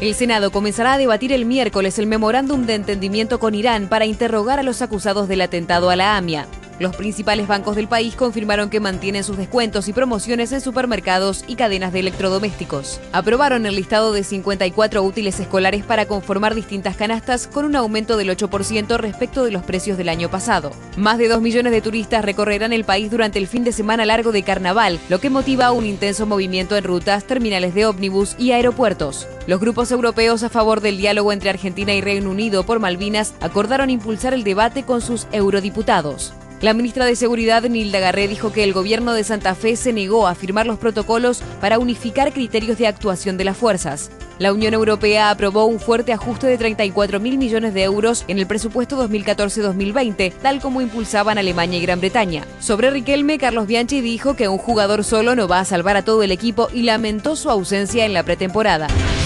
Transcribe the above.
El Senado comenzará a debatir el miércoles el memorándum de entendimiento con Irán para interrogar a los acusados del atentado a la AMIA. Los principales bancos del país confirmaron que mantienen sus descuentos y promociones en supermercados y cadenas de electrodomésticos. Aprobaron el listado de 54 útiles escolares para conformar distintas canastas con un aumento del 8% respecto de los precios del año pasado. Más de 2 millones de turistas recorrerán el país durante el fin de semana largo de carnaval, lo que motiva un intenso movimiento en rutas, terminales de ómnibus y aeropuertos. Los grupos europeos a favor del diálogo entre Argentina y Reino Unido por Malvinas acordaron impulsar el debate con sus eurodiputados. La ministra de Seguridad, Nilda Garré, dijo que el gobierno de Santa Fe se negó a firmar los protocolos para unificar criterios de actuación de las fuerzas. La Unión Europea aprobó un fuerte ajuste de 34.000 millones de euros en el presupuesto 2014-2020, tal como impulsaban Alemania y Gran Bretaña. Sobre Riquelme, Carlos Bianchi dijo que un jugador solo no va a salvar a todo el equipo y lamentó su ausencia en la pretemporada.